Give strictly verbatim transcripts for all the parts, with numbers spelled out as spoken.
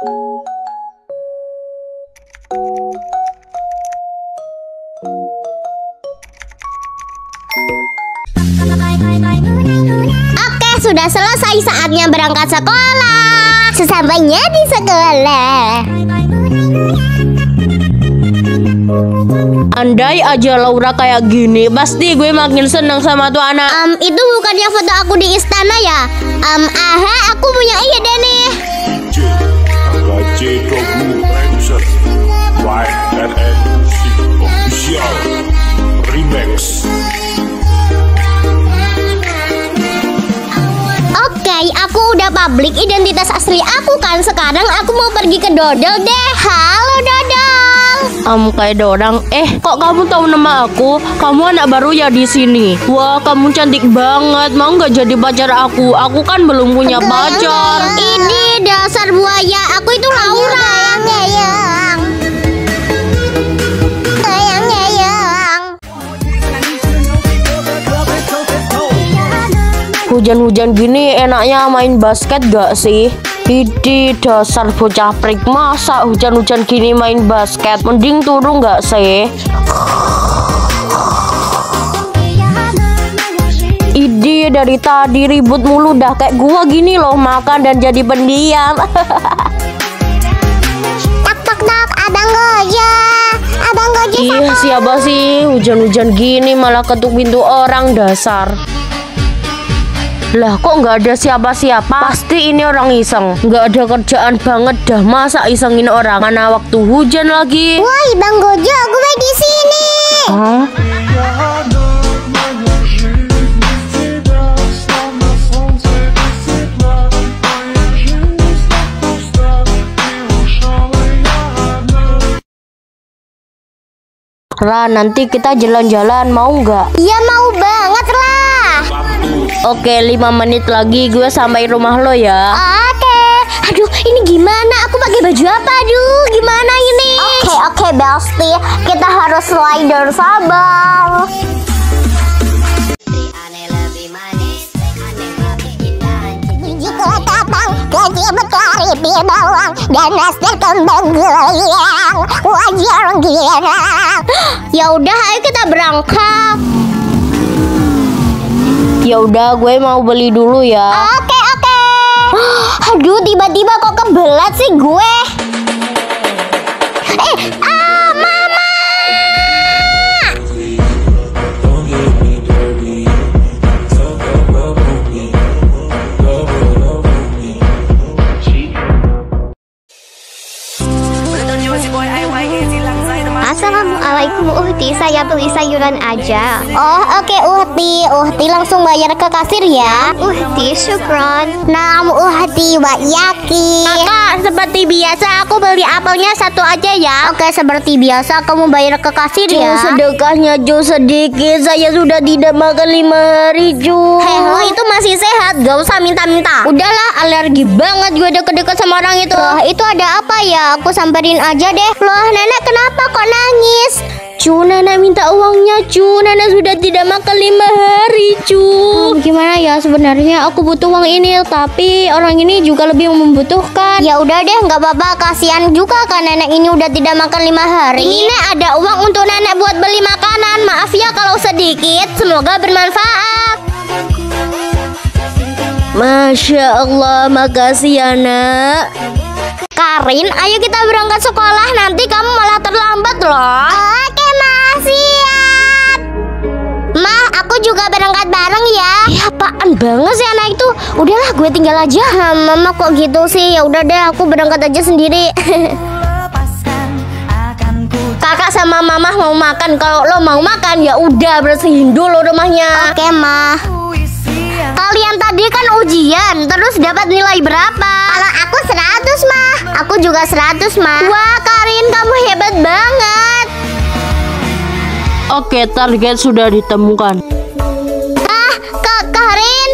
Oke, sudah selesai saatnya berangkat sekolah. Sesampainya di sekolah, andai aja Laura kayak gini, pasti gue makin seneng sama tuh anak. Um, itu bukannya foto aku di istana ya? Um, aha, aku punya ide nih. Oke, aku udah publik identitas asli aku kan. Sekarang aku mau pergi ke Dodol deh. Halo Dodol. Um, kayak dorang. Eh, kok kamu tahu nama aku? Kamu anak baru ya di sini. Wah, kamu cantik banget. Mau nggak jadi pacar aku? Aku kan belum punya pacar. Ini dasar buaya. Aku itu Laura. Hujan-hujan gini enaknya main basket gak sih? Idi dasar bocah prik, masa hujan-hujan gini main basket? Mending turun gak sih? Idi dari tadi ribut mulu dah kayak gua gini loh, makan dan jadi pendiam. Tak tak tak, abang Gojo. Abang Gojo. Iya, siapa sih hujan-hujan gini malah ketuk pintu orang, dasar. Lah kok nggak ada siapa-siapa? Pasti ini orang iseng. Nggak ada kerjaan banget dah, masa isengin orang? Mana waktu hujan lagi? Woi Bang Gojo, gue di sini. Hah? Ra, nanti kita jalan-jalan mau nggak? Iya mau banget lah. Oke, lima menit lagi gue sampai rumah lo ya. Oke. Aduh, ini gimana? Aku pakai baju apa? Aduh, gimana ini? Oke, oke, Besti. Kita harus slider, sabar. Jika datang gaji berkari di bawang dan nastar kembang goyang, wajar girang. Ya udah, ayo kita berangkat. Ya udah, gue mau beli dulu ya. Oke, oke. Aduh, tiba-tiba kok kebelat sih gue. Eh, ah, Mama. Assalamualaikum Uhti, saya beli sayuran aja. Oh oke okay, Uhti, Uhti langsung bayar ke kasir ya. Uhti, syukron. Nam Uhti wa yaki. Kakak, seperti biasa aku beli apelnya satu aja ya. Oke, seperti biasa kamu bayar ke kasir ya. Ju, sedekahnya Ju sedikit, saya sudah tidak makan lima hari Ju. Hei, lo itu masih sehat, gak usah minta-minta. Udahlah, alergi banget gue deket-deket sama orang itu. Loh, itu ada apa ya? Aku samperin aja deh. Loh, nenek kenapa kok nangis? Cu, nenek minta uangnya Cu, nenek sudah tidak makan lima hari Cu. Hmm, gimana ya, sebenarnya aku butuh uang ini, tapi orang ini juga lebih membutuhkan. Ya udah deh, nggak apa-apa, kasihan juga kan nenek ini udah tidak makan lima hari. Ini nek ada uang untuk nenek buat beli makanan. Maaf ya kalau sedikit, semoga bermanfaat. Masya Allah, makasih ya nak. Karin, ayo kita berangkat sekolah, nanti kamu malah terlambat loh. Oke, Ma, siap. Ma, aku juga berangkat bareng ya. Eh, apaan banget sih anak itu? Udahlah, gue tinggal aja. Hmm, Mama kok gitu sih? Ya udah deh, aku berangkat aja sendiri. Kakak sama Mama mau makan. Kalau lo mau makan ya udah bersihin dulu rumahnya. Oke, Ma. Kalian tadi kan ujian, terus dapat nilai berapa? Kalau aku seratus, Ma. Aku juga seratus, Ma. Wah, Karin, kamu hebat banget. Oke, target sudah ditemukan. Ah, Kak Karin.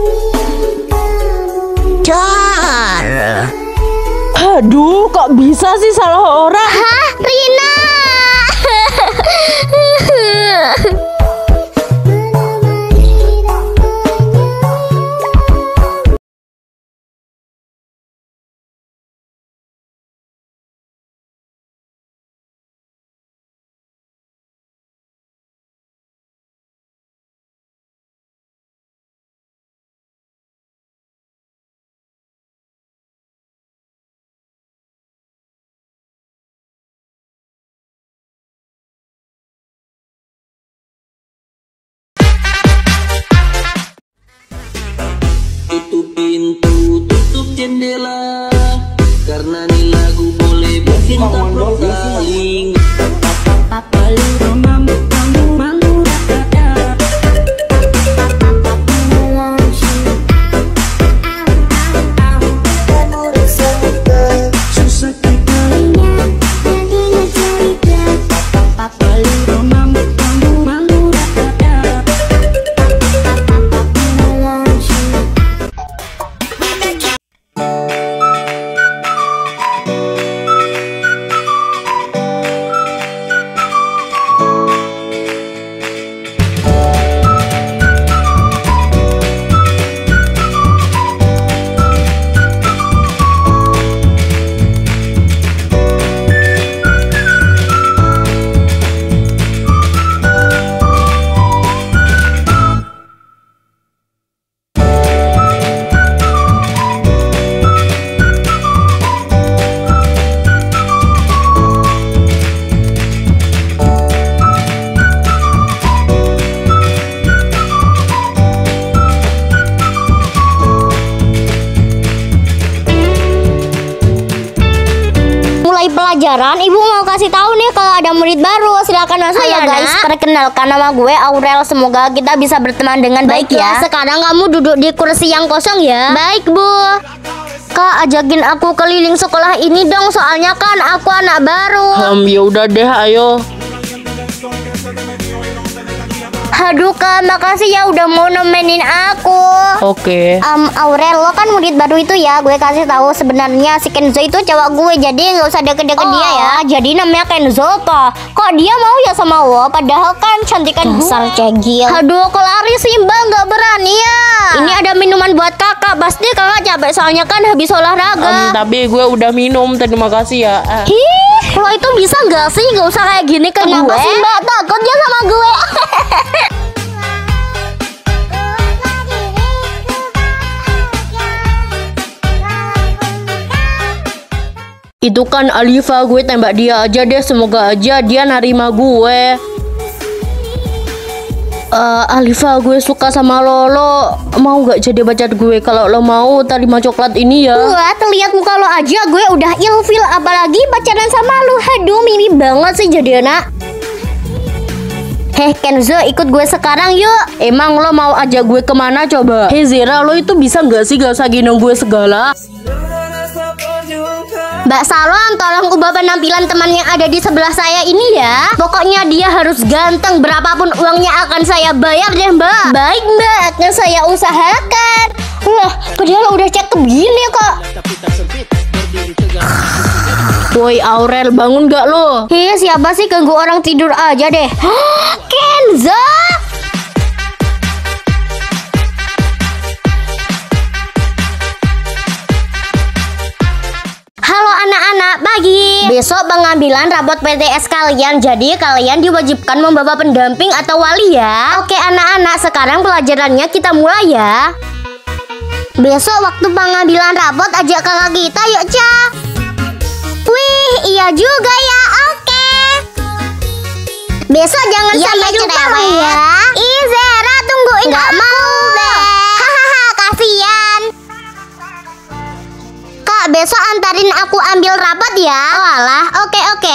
Dar. Aduh, kok bisa sih salah orang? Hah, Rina? jendela, karena nih lagu boleh bikin tak berpaling. Pelajaran, ibu mau kasih tahu nih kalau ada murid baru. Silakan masuk ya guys. Perkenalkan, nama gue Aurel. Semoga kita bisa berteman dengan baik, baik ya. Sekarang kamu duduk di kursi yang kosong ya. Baik bu. Kak, ajakin aku keliling sekolah ini dong. Soalnya kan aku anak baru. Hmm, ya udah deh, ayo. Aduh kak, makasih ya udah mau nemenin aku. Oke. Okay. Um, Aurel, lo kan murid baru itu ya. Gue kasih tahu sebenarnya si Kenzo itu cowok gue, jadi nggak usah deket-deket oh. dia ya. Jadi namanya Kenzo toh. Kok dia mau ya sama lo? Padahal kan cantikan gue. Dasar cegil. Aduh, kok lari sih mbak, nggak berani ya. Ini ada minuman buat kakak. Pasti kakak capek soalnya kan habis olahraga. Um, tapi gue udah minum. Terima kasih ya. Uh. Ih, lo itu bisa nggak sih nggak usah kayak gini ke Kenapa gue? Kenapa sih mbak takutnya sama gue? Itu kan Alifa, gue tembak dia aja deh. Semoga aja dia nerima gue. Uh, Alifa, gue suka sama lo. Lo mau gak jadi pacar gue? Kalau lo mau, terima coklat ini ya. Wah, terlihat muka lo aja gue udah ilfil, apalagi pacaran sama lo. Aduh, mimi banget sih jadi anak. Heh Kenzo, ikut gue sekarang yuk. Emang lo mau ajak gue kemana coba? Hei Zera, lo itu bisa gak sih gak usah gendong gue segala? Mbak Salon, tolong ubah penampilan teman yang ada di sebelah saya ini ya. Pokoknya dia harus ganteng, berapapun uangnya akan saya bayar deh mbak. Baik mbak, akan saya usahakan. Wah, padahal udah cakep gini kok. Woi Aurel, bangun gak lo? Hei, siapa sih ganggu orang tidur aja deh. Kenzo! Halo anak-anak, pagi. Besok pengambilan rapot P T S kalian. Jadi kalian diwajibkan membawa pendamping atau wali ya. Oke anak-anak, sekarang pelajarannya kita mulai ya. Besok waktu pengambilan rapot ajak kakak kita yuk Ca. Wih, iya juga ya. Oke. Besok jangan iya, sampai lupa ya. Ih Zera, tungguin Nggak aku. mau be. Hahaha, kasian. Kak, besok antarin aku ambil rapat ya. Oh alah, oke oke.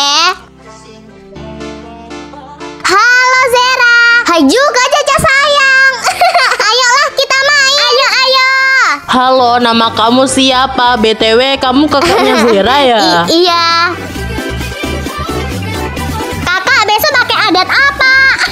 Halo Zera. Hai juga Caca sayang. Ayolah kita main. Ayo ayo. Halo, nama kamu siapa? B T W kamu kakaknya Zera ya? I iya. Kakak besok pakai adat apa?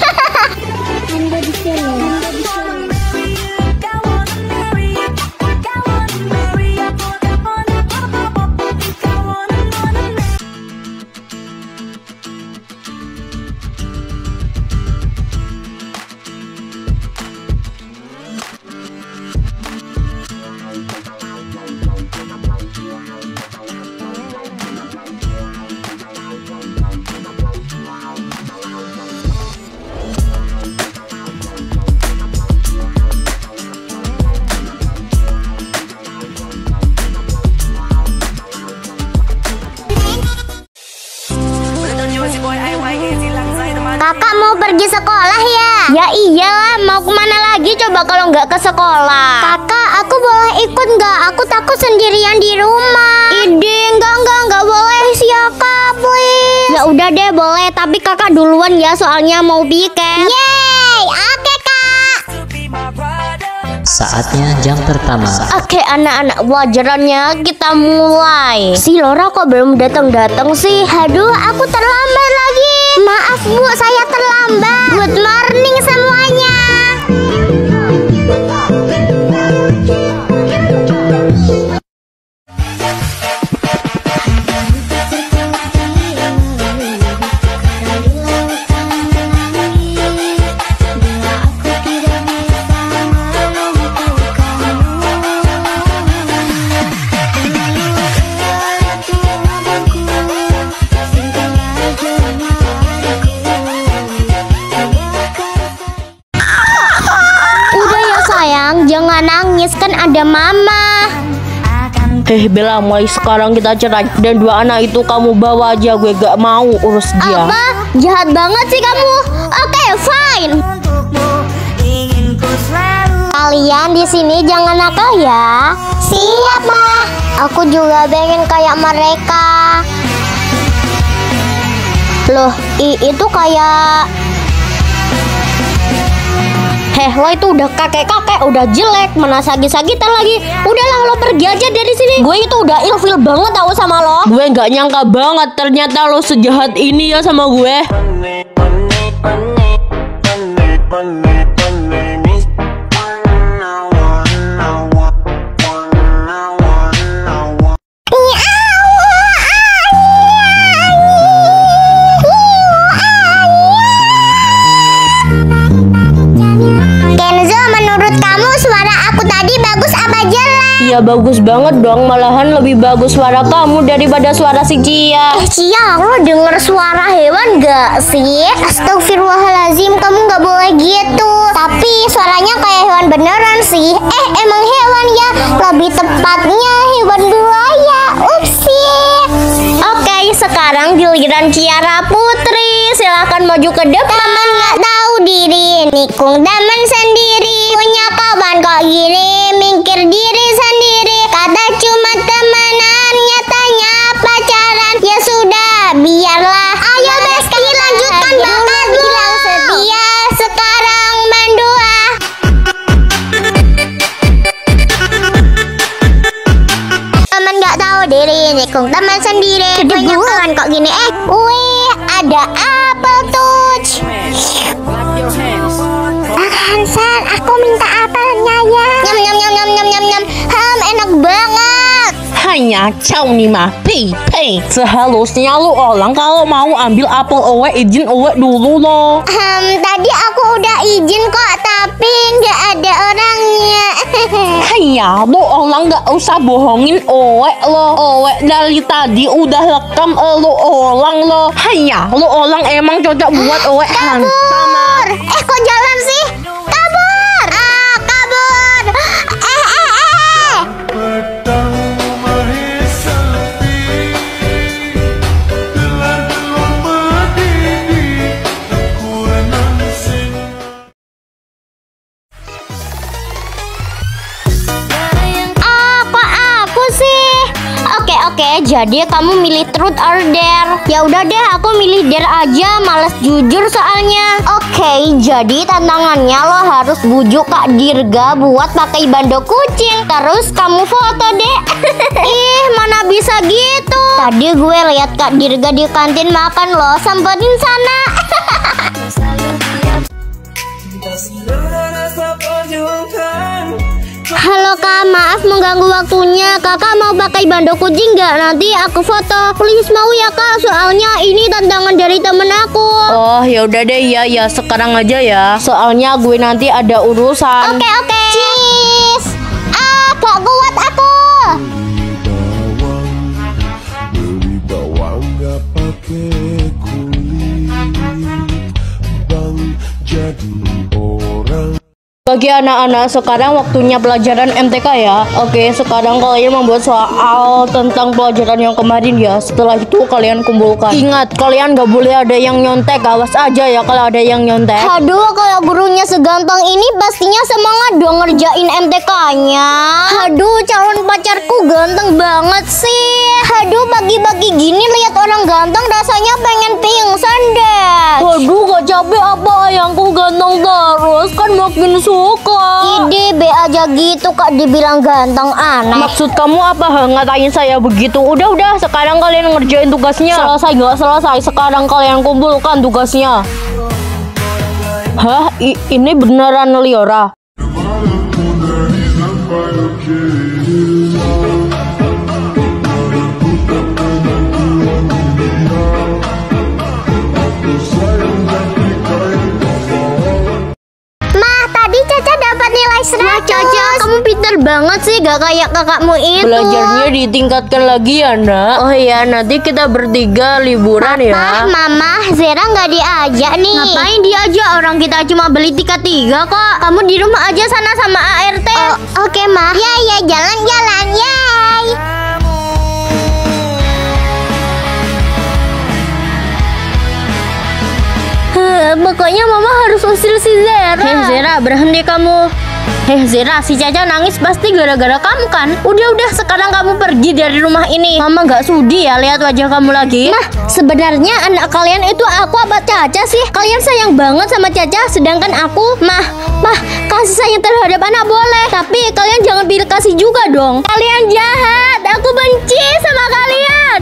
Kakak mau pergi sekolah ya? Ya iyalah, mau kemana lagi coba kalau nggak ke sekolah? Kakak, aku boleh ikut nggak? aku takut sendirian di rumah. Ide, enggak enggak enggak boleh sih ya kak, please. Ya udah deh boleh, tapi kakak duluan ya soalnya mau piket. Yeay, oke kak. Saatnya jam pertama. Oke anak-anak, pelajarannya kita mulai. Si Laura kok belum datang-datang sih? Aduh, aku terlambat lagi. Maaf bu, saya terlambat. Good morning semuanya. Jangan nangis, kan ada mama. Eh Bella, mulai sekarang kita cerai. Dan dua anak itu kamu bawa aja, gue gak mau urus dia. Apa? Jahat banget sih kamu. Oke, fine. Kalian di sini jangan nakal ya. Siap, Ma. Aku juga pengen kayak mereka. Loh, i- itu kayak Heh, lo itu udah kakek-kakek, udah jelek, mana sagit-sagitan lagi. Udahlah, lo pergi aja dari sini. Gue itu udah ilfil banget tau sama lo. Gue nggak nyangka banget ternyata lo sejahat ini ya sama gue. Ya bagus banget dong, malahan lebih bagus suara kamu daripada suara si Cia. Eh Cia, lo denger suara hewan gak sih? Astagfirullahaladzim, kamu gak boleh gitu. Tapi suaranya kayak hewan beneran sih. Eh emang hewan ya, lebih tepatnya hewan buaya. Upsi. Oke, sekarang giliran Ciara Putri. Silahkan maju ke depan. Teman gak tahu diri, nikung teman sendiri. Punya kawan kok gini, mikir diri sendiri. Kata cuma temenan, nyatanya pacaran. Ya sudah, biarlah. Ayo Besti, lanjutkan bakat bilang setia, sekarang mendua. Teman gak tahu diri, nikung teman sendiri. Punya kawan kok gini, eh, wih, ada apa tuh? Hansan, aku minta apelnya ya. Nyam nyam nyam nyam nyam nyam nyam. Ham, enak banget. Hanya cau nih mah, pei pei. Sehalusnya lu orang kalau mau ambil apel owe izin owe dulu lo. Hmm, tadi aku udah izin kok, tapi nggak ada orangnya. Hanya lu orang nggak usah bohongin owe lo. Owe dari tadi udah rekam lu orang lo. Hanya lu orang emang cocok buat owe hantam. Kabur. Eh kok jalan sih? Kabur. Ah, kabur. Eh eh eh. Ah, kok aku sih? Oke oke, jadi kamu milih truth or dare. Ya udah deh, aku milih dare aja, males jujur soalnya. Oke, jadi tantangannya lo harus bujuk Kak Dirga buat pakai bando kucing. Terus kamu foto deh. Ih, mana bisa gitu? Tadi gue lihat Kak Dirga di kantin makan, lo samperin sana. Halo Kak, maaf mengganggu waktunya. Kakak mau pakai bando kucing nggak? Nanti aku foto. Please mau ya Kak, soalnya ini tantangan dari temen aku. Oh ya udah deh ya ya sekarang aja ya. Soalnya gue nanti ada urusan. Oke oke. Cheese. Ah, gak kuat aku. Beli bawang gak pakai kulit, bang jadi orang. Bagi anak-anak sekarang waktunya pelajaran M T K ya. Oke, sekarang kalian membuat soal tentang pelajaran yang kemarin ya. Setelah itu kalian kumpulkan. Ingat, kalian gak boleh ada yang nyontek. Awas aja ya kalau ada yang nyontek. Aduh, kalau gurunya seganteng ini pastinya semangat dong ngerjain M T K-nya. Aduh, calon pacar ganteng banget sih. Aduh, pagi-pagi gini lihat orang ganteng rasanya pengen pingsan deh. Waduh, gak capek apa ayangku ganteng terus? Kan makin suka. Ide be aja gitu kak dibilang ganteng aneh. Maksud kamu apa? Ha, ngatain saya begitu? Udah, udah, sekarang kalian ngerjain tugasnya. Selesai nggak selesai? Sekarang kalian kumpulkan tugasnya. Hah? I- ini beneran Liora? Caca dapat nilai seratus. Caca, kamu pintar banget sih, gak kayak kakakmu itu. Belajarnya ditingkatkan lagi ya nak. Oh iya, nanti kita bertiga liburan ya. Papa, mama, Zera nggak diajak nih. Ngapain diajak? Orang kita cuma beli tiket tiga kok. Kamu di rumah aja sana sama A R T. Oh, oke okay, ma. Ya ya, jalan-jalan, yay. Pokoknya mama harus usir si Zera. Heh Zera, berhenti kamu. Heh Zera, si Caca nangis pasti gara-gara kamu kan? Udah-udah, sekarang kamu pergi dari rumah ini. Mama gak sudi ya lihat wajah kamu lagi. Mah, sebenarnya anak kalian itu aku apa Caca sih? Kalian sayang banget sama Caca, sedangkan aku, mah, mah, kasih sayang terhadap anak boleh, tapi kalian jangan pilih kasih juga dong. Kalian jahat, aku benci sama kalian.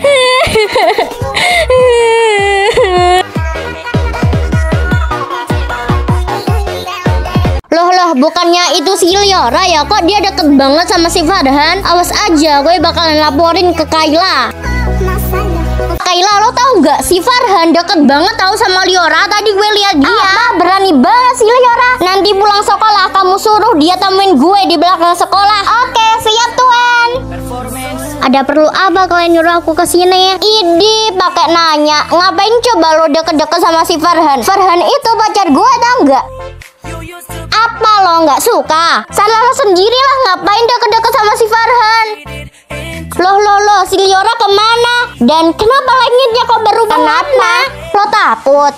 Loh loh, bukannya itu si Liora ya? Kok dia deket banget sama si Farhan? Awas aja, gue bakalan laporin ke Kayla. Kayla, lo tahu nggak si Farhan deket banget tahu sama Liora? Tadi gue lihat dia. Apa? Berani banget si Liora. Nanti pulang sekolah kamu suruh dia temuin gue di belakang sekolah. Oke, siap tuan. Ada perlu apa kalian nyuruh aku ke sini? Idi, pakai nanya. Ngapain coba lo deket-deket sama si Farhan? Farhan itu pacar gue, tau nggak? Apa lo nggak suka? Salah lo sendiri lah, ngapain deket-deket sama si Farhan? Loh loh loh, si Liora kemana? Dan kenapa langitnya kok berubah warna? Lo takut?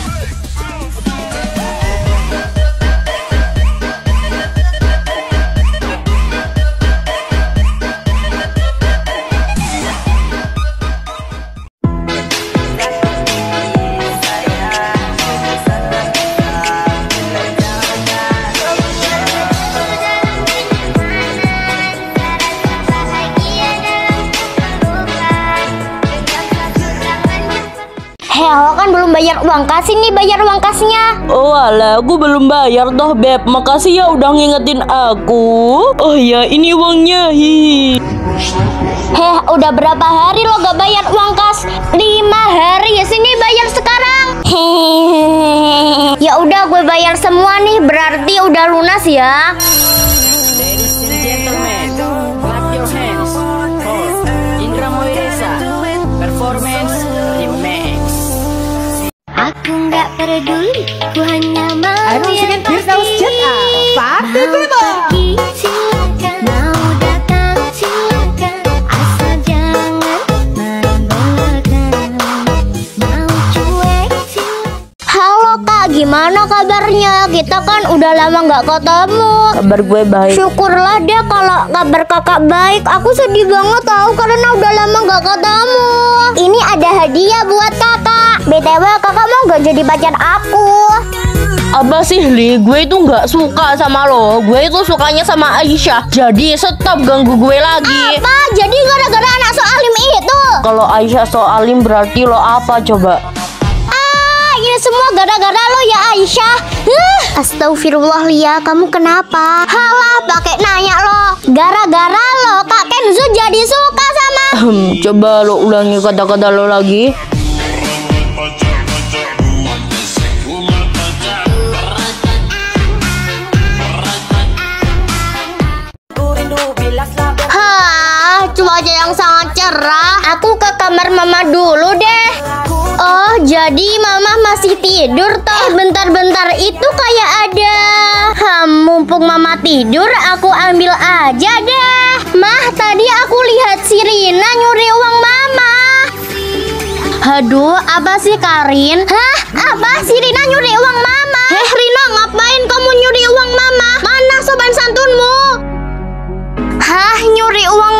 Heo kan belum bayar uang kas, nih bayar uang kasnya. Oh alah, aku belum bayar toh Beb. Makasih ya udah ngingetin aku. Oh ya, ini uangnya. Hi. Heh, udah berapa hari lo gak bayar uang kas? Lima hari ya, sini bayar sekarang. Hehehe. Ya udah, gue bayar semua nih, berarti udah lunas ya. Ladies and gentlemen, clap your hands for Indra Moireza Performance Remix. Aku nggak peduli, ku hanya mau yang pasti. Mau pergi silakan, mau datang silakan, asal jangan membanggakan. Mau cuek silakan. Halo kak, gimana kabarnya? Kita kan udah lama nggak ketemu. Kabar gue baik. Syukurlah deh kalau kabar kakak baik. Aku sedih banget tahu karena udah lama nggak ketemu. Ini ada hadiah buat kakak. B T W kakak mau gak jadi pacar aku? Apa sih Li? Gue itu nggak suka sama lo. Gue itu sukanya sama Aisyah. Jadi stop ganggu gue lagi. Apa? Jadi gara-gara anak soalim itu? Kalau Aisyah soalim berarti lo apa coba? Ah, ini semua gara-gara lo ya Aisyah. Huh. Astagfirullah Lia, kamu kenapa? Halah, pakai nanya lo. Gara-gara lo Kak Kenzo jadi suka sama. Hmm, coba lo ulangi kata-kata lo lagi. Hah, cuaca yang sangat cerah. Aku ke kamar mama dulu deh. Oh, jadi mama masih tidur toh. Eh, bentar-bentar itu kayak ada. Hmm, mumpung mama tidur, aku ambil aja deh. Mah, tadi aku lihat si Rina nyuri uang mama. Aduh, apa sih Karin? Hah? Apa si Rina nyuri uang mama? Heh Rina, ngapain kamu nyuri uang mama? Mana sopan santunmu? Hah, nyuri uang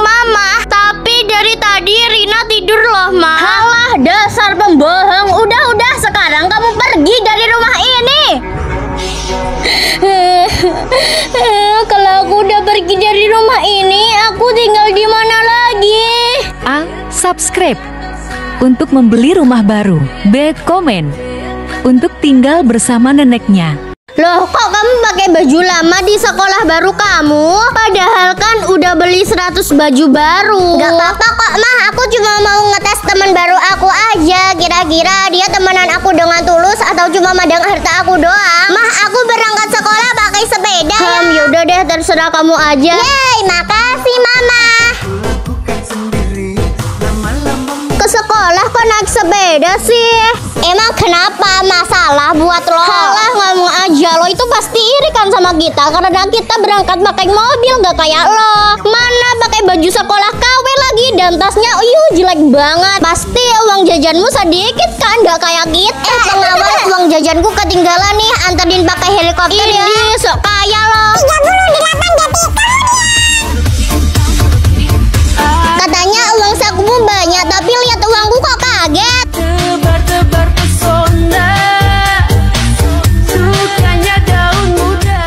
dari tadi Rina tidur loh, Ma. Halah, dasar pembohong. Udah-udah, sekarang kamu pergi dari rumah ini. Kalau aku udah pergi dari rumah ini, aku tinggal di mana lagi? A. Subscribe untuk membeli rumah baru. B. Komen untuk tinggal bersama neneknya. Loh, kok kamu pakai baju lama di sekolah baru kamu? Padahal kan udah beli seratus baju baru. Gak apa-apa kok, Mah. Aku cuma mau ngetes teman baru aku aja. Kira-kira dia temenan aku dengan tulus atau cuma madang harta aku doang. Mah, aku berangkat sekolah pakai sepeda. Hmm, yaudah deh, terserah kamu aja. Yeay, makasih Mama. Ke sekolah kok naik sepeda sih? Emang kenapa? Masalah buat lo? Halah, ngomong aja, lo itu pasti iri kan sama kita karena kita berangkat pakai mobil, gak kayak lo. Mana pakai baju sekolah K W lagi dan tasnya uyuh jelek banget. Pasti uang jajanmu sedikit kan, gak kayak kita. Eh, pengawal, uang jajanku ketinggalan nih. Anterin pakai helikopter ya. Ini sok kaya lo. tiga puluh delapan detik katanya uang sakumu banyak, tapi lihat uangku kok kaget. Tebar-tebar pesona, sukanya daun muda.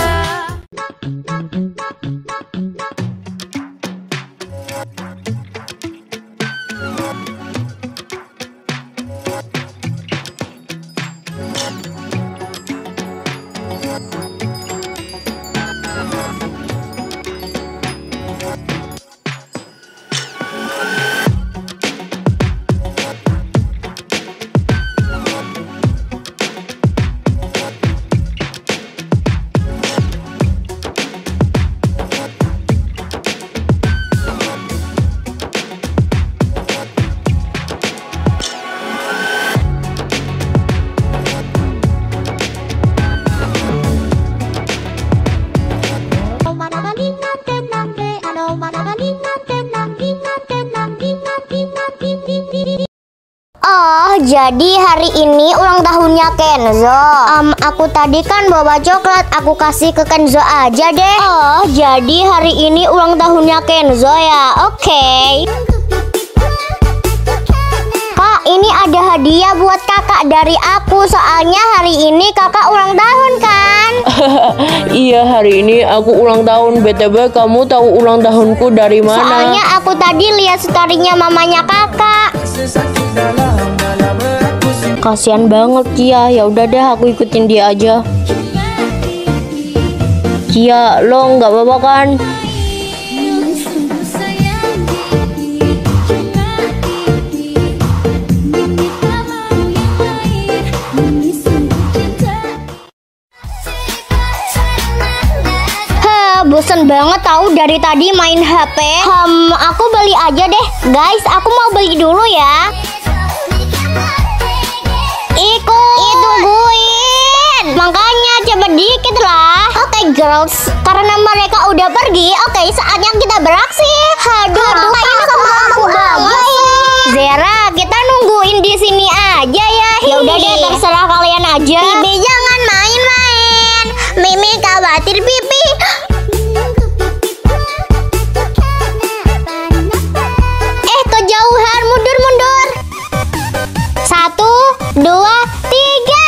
Oh, jadi hari ini ulang tahunnya Kenzo. Um, aku tadi kan bawa coklat, aku kasih ke Kenzo aja deh. Oh, jadi hari ini ulang tahunnya Kenzo ya? Oke. Okay. Kak, ini ada hadiah buat kakak dari aku. Soalnya hari ini kakak ulang tahun kan? Iya, hari ini aku ulang tahun. B T W, kamu tahu ulang tahunku dari mana? Soalnya aku tadi lihat story-nya mamanya kakak. Kasian banget Kia. Ya udah deh, aku ikutin dia aja. Kia, lo nggak apa-apa kan? Bosen banget tahu dari tadi main H P. Hmm, aku beli aja deh. Guys, aku mau beli dulu ya. Ikut. Ih, tungguin. Makanya cepet dikit lah. Oke, okay, girls. Karena mereka udah pergi, oke, okay, saatnya kita beraksi. Aduh, Aduh ini sama aku banget. Zera, kita nungguin di sini aja ya. Ya udah deh, terserah kalian aja. Bibi jangan main-main. Mimi khawatir Pipi. Kejauhan, mundur-mundur. Satu, dua, tiga.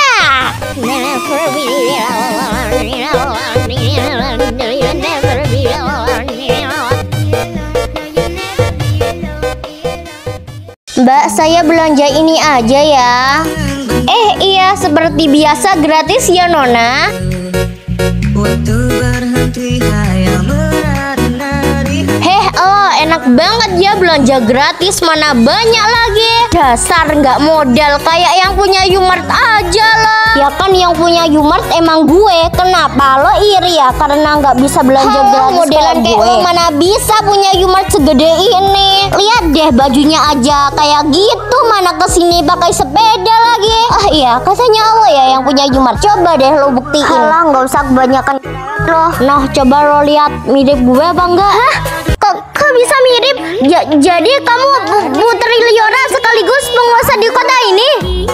Mbak, saya belanja ini aja ya. Eh, iya, seperti biasa gratis ya, Nona. Heh, oh enak banget ya belanja gratis, mana banyak lagi. Dasar nggak modal, kayak yang punya Yumart aja lah. Ya kan yang punya Yumart emang gue. Kenapa lo iri ya karena nggak bisa belanja Oh, gratis modelan kayak gue? lo mana bisa punya Yumart segede ini. Lihat deh bajunya aja kayak gitu, mana kesini pakai sepeda lagi. Ah iya, katanya lo ya yang punya Yumart. Coba deh lo buktiin. Halah, nggak usah kebanyakan lo. Nah, coba lo lihat mirip gue apa enggak? Hah? Kok, kok bisa mirip? Ja, jadi kamu bu- Putri Liora sekaligus penguasa di kota ini?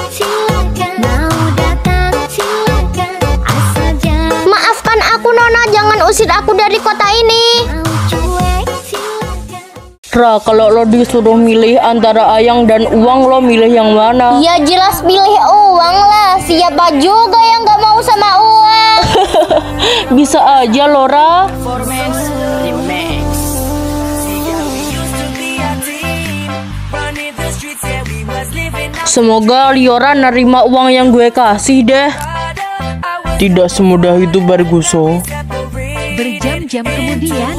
Maafkan aku Nona, jangan usir aku dari kota ini. Ra, kalau lo disuruh milih antara ayang dan uang, lo milih yang mana? Ya jelas pilih uang lah. Siapa juga yang gak mau sama uang? Bisa aja lo, Ra. Semoga Liora nerima uang yang gue kasih deh. Tidak semudah itu, Barguso. Berjam-jam kemudian,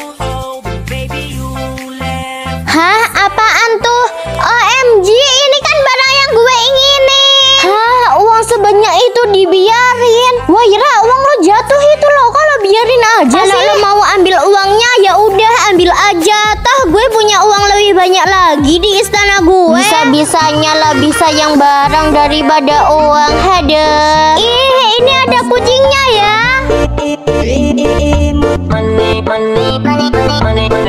Hah? Apaan tuh? O M G, ini kan barang yang gue inginin. Hah? Uang sebanyak itu dibiarin? Wah, Ira, uang lo jatuh itu loh. Kalau biarin aja sih. Kalau lo mau ambil uangnya, ya udah ambil aja. Toh gue punya uang lebih banyak lagi di istana gue. Bisa-bisanya lebih sayang barang daripada uang. Hade. Ih, ini ada kucingnya ya. Money, money, money, money, money.